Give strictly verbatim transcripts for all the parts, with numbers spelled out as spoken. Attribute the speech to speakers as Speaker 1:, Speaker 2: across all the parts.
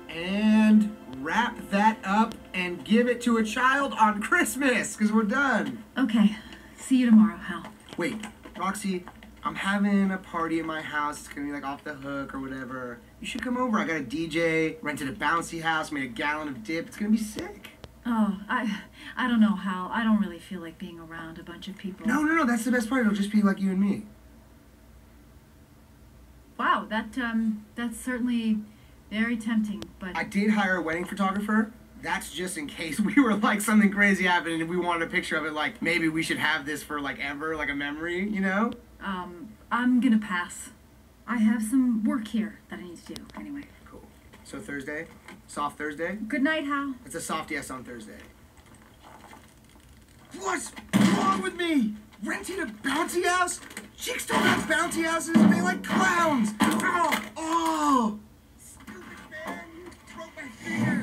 Speaker 1: And wrap that up and give it to a child on Christmas, because we're done.
Speaker 2: Okay. See you tomorrow, Hal.
Speaker 1: Wait, Roxy, I'm having a party at my house. It's gonna be like off the hook or whatever. You should come over. I got a D J, rented a bouncy house, made a gallon of dip. It's gonna be sick.
Speaker 2: Oh, I I don't know, Hal. I don't really feel like being around a bunch of people.
Speaker 1: No, no, no, that's the best part. It'll just be like you and me.
Speaker 2: Wow, that, um, that's certainly very tempting, but...
Speaker 1: I did hire a wedding photographer. That's just in case we were like something crazy happened and we wanted a picture of it, like maybe we should have this for like ever, like a memory, you know?
Speaker 2: Um, I'm gonna pass. I have some work here that I need to do, anyway.
Speaker 1: Cool. So Thursday? Soft Thursday?
Speaker 2: Good night, Hal.
Speaker 1: It's a soft yes on Thursday. What's wrong with me? Renting a bouncy house? Chicks don't have bouncy houses. They like clowns. Oh, oh. Stupid man, you broke my finger.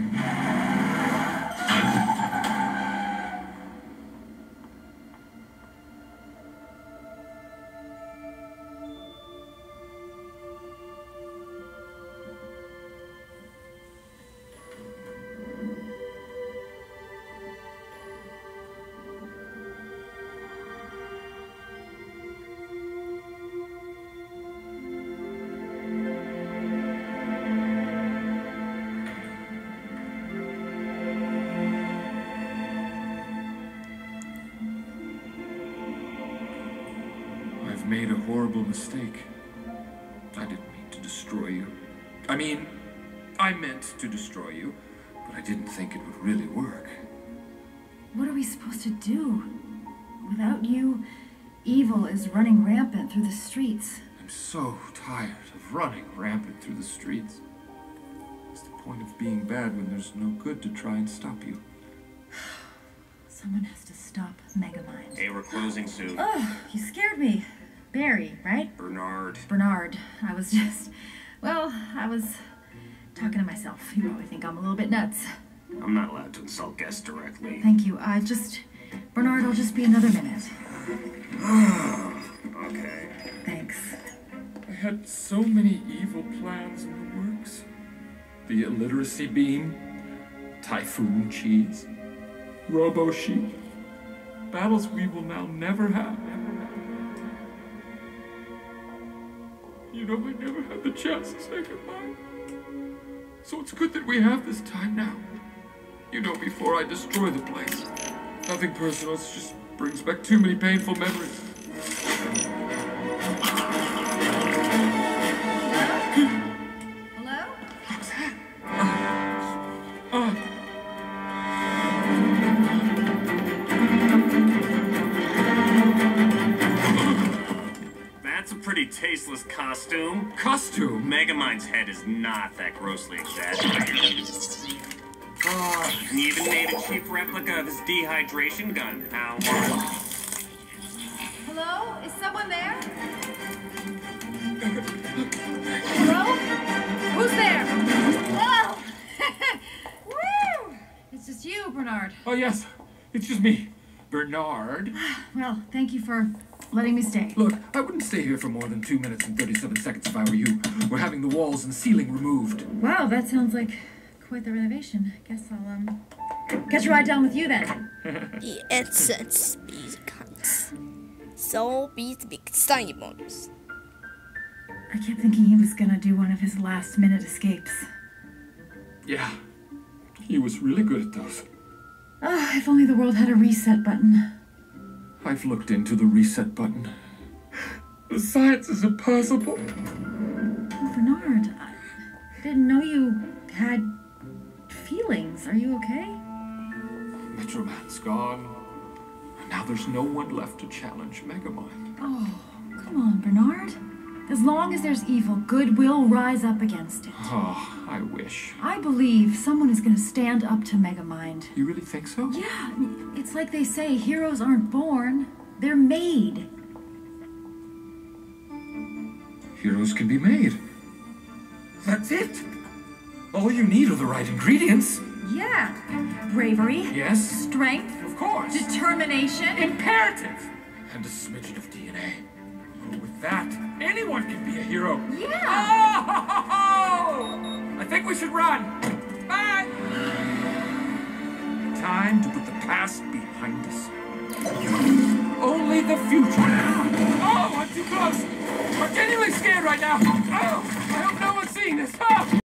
Speaker 3: Made a horrible mistake. I didn't mean to destroy you. I mean, I meant to destroy you, but I didn't think it would really work.
Speaker 2: What are we supposed to do? Without you, evil is running rampant through the streets.
Speaker 3: I'm so tired of running rampant through the streets. What's the point of being bad when there's no good to try and stop you?
Speaker 2: Someone has to stop Megamind.
Speaker 4: Hey, we're closing soon.
Speaker 2: Oh, you scared me. Barry, right?
Speaker 4: Bernard.
Speaker 2: Bernard. I was just... Well, I was talking to myself. You probably think I'm a little bit nuts.
Speaker 4: I'm not allowed to insult guests directly.
Speaker 2: Thank you. I just... Bernard, I'll just be another minute.
Speaker 4: Okay.
Speaker 2: Thanks.
Speaker 3: I had so many evil plans in the works. The illiteracy beam, typhoon cheese, robo-sheep, battles we will now never have. You know, I never had the chance to say goodbye. So it's good that we have this time now. You know, before I destroy the place. Nothing personal, it just brings back too many painful memories.
Speaker 2: Hello?
Speaker 3: Uh, uh.
Speaker 4: That's a pretty tasteless costume.
Speaker 3: Costume?
Speaker 4: Megamind's head is not that grossly exaggerated. Oh, and he even made a cheap replica of his dehydration gun. How?
Speaker 2: Hello? Is someone there? Hello? Who's there? Hello? Woo! It's just you, Bernard.
Speaker 3: Oh, yes. It's just me, Bernard.
Speaker 2: Well, thank you for letting me stay.
Speaker 3: Look, I wouldn't stay here for more than two minutes and thirty-seven seconds if I were you. We're having the walls and ceiling removed.
Speaker 2: Wow, that sounds like quite the renovation. Guess I'll, um, catch a ride down with you then.
Speaker 5: I essence beacons. So be excitement.
Speaker 2: I kept thinking he was gonna do one of his last minute escapes.
Speaker 3: Yeah, he was really good at those.
Speaker 2: Ah, oh, if only the world had a reset button.
Speaker 3: I've looked into the reset button. The science is impossible.
Speaker 2: Oh, Bernard, I didn't know you had feelings. Are you okay?
Speaker 3: Metroman's gone. And now there's no one left to challenge Megamind.
Speaker 2: Oh, come on, Bernard. As long as there's evil, good will rise up against it.
Speaker 3: Oh, I wish.
Speaker 2: I believe someone is going to stand up to Megamind.
Speaker 3: You really think so?
Speaker 2: Yeah, it's like they say, heroes aren't born, they're made.
Speaker 3: Heroes can be made. That's it. All you need are the right ingredients.
Speaker 2: Yeah. Bravery.
Speaker 3: Yes.
Speaker 2: Strength.
Speaker 3: Of course.
Speaker 2: Determination.
Speaker 3: Imperative. And a smidgen of D N A. With that, anyone can be a hero.
Speaker 2: Yeah!
Speaker 3: Oh! I think we should run. time to put the past behind us. Only the future. Oh, I'm too close. I'm genuinely scared right now. Oh, I hope no one's seeing this. Oh.